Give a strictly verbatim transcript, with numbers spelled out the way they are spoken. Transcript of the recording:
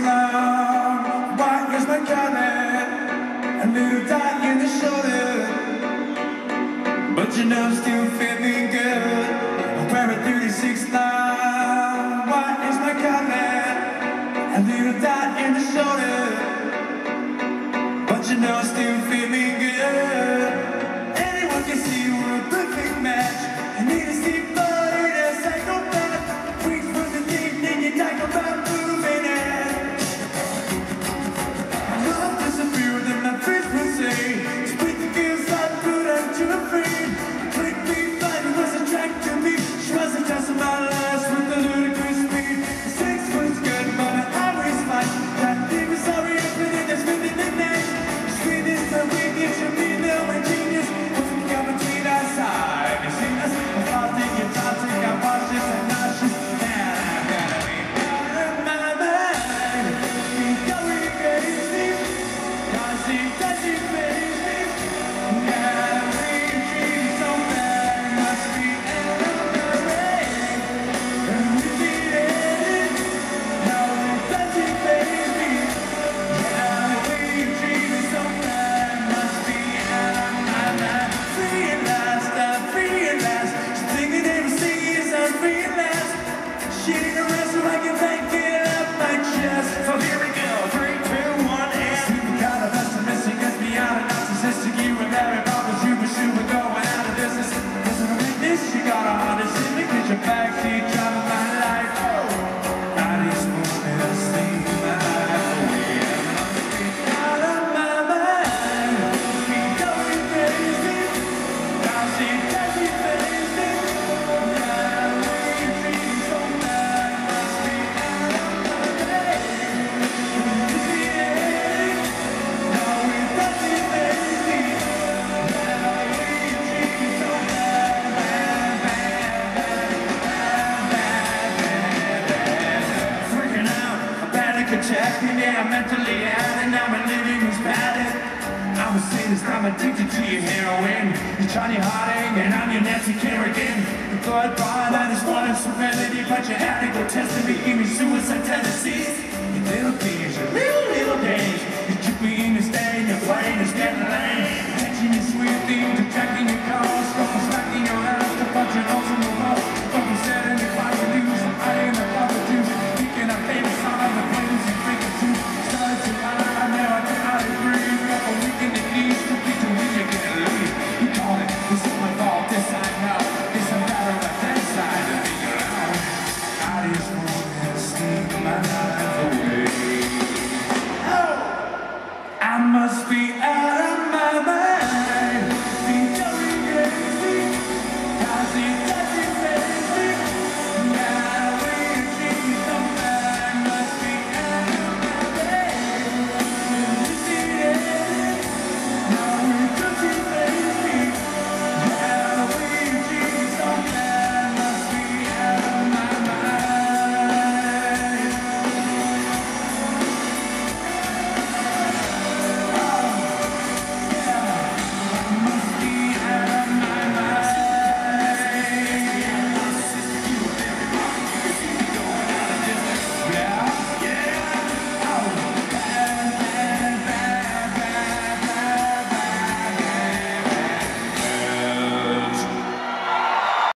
long, white is my color, a little dot in the shoulder, but your nose still fit me good. I wear a thirty-six long, white is my color, a little dot in the shoulder, but your nose still fit me good. Anyone can see we're a perfect match. I need a steep body to psychopath. Weeks from the evening, you talk about moving it. Love disappeared and my friends will say, split the girls I put her to a frame. Quick me, but it was attracted to me. She wasn't just my last with the ludicrous speed. The sex was good, but I was fine. That thing was sorry, but it is within the night. Sweetness, the weakness, you mean no genius. Wasn't come between our sides. You see us, I'm faulting, you're toxic, I'm nauseous and nauseous. And I'm gonna be out of my mind. Be going crazy. Cause it doesn't faze me. Gotta leave, treat so bad. Must be out of my way. And we beat it. No, it doesn't faze me. Gotta leave, treat so bad. Must be out of my mind. Free at last, I'm free at last. Something that never sees, I'm free at last. Shit in the rest so I can take it up my chest. So here we go, three, two, one, and sleeping kind of pessimistic, gets me out of narcissistic. You and Mary Poppins, you pursue and going out of business. Listen to this, you got a heart to see me, cause your backseat driving my life. Oh, I just wanna sleep my life away. Out of my mind, be going crazy. Cause it doesn't faze me. Gotta leave, treat so bad. Must be out of my way. Is the end? No, it doesn't faze me. Gotta leave, treat so bad. Bad, bad, bad, bad, bad, bad, bad. Freaking out, a panic attack. Yeah, I'm mentally out and now my living is padded. I'm a sadist, I'm addicted to your heroin. You're Johnny Harding and I'm your Nancy Kerrigan. The blood bond, I just wanted serenity, but you had to go test me, give me suicide tendencies.